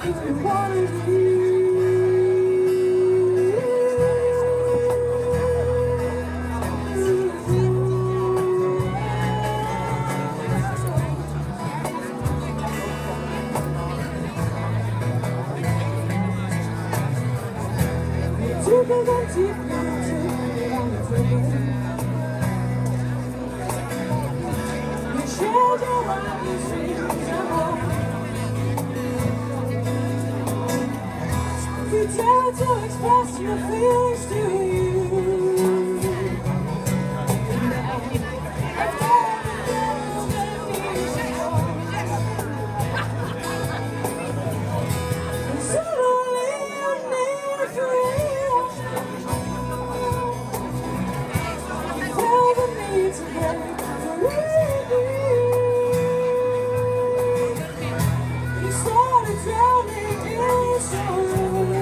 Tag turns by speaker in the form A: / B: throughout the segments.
A: You try to express your feelings to you. And suddenly I'm near for you. You feel the need to get free. You started drowning in sorrow.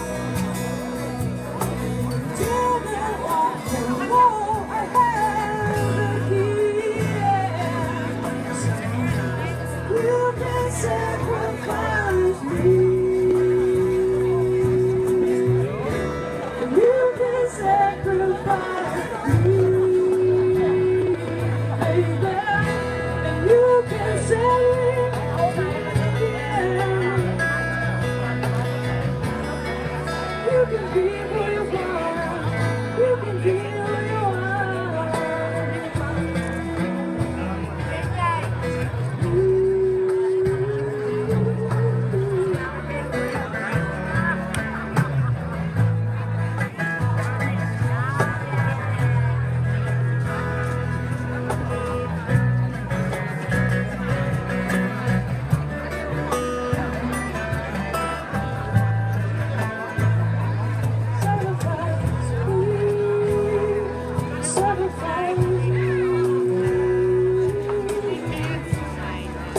A: Sacrifice me. You can sacrifice me, baby, and you can set me free. You can be who you want. You can be who you want.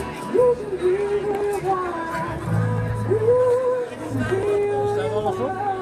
A: You can be who you want. You can be who you want.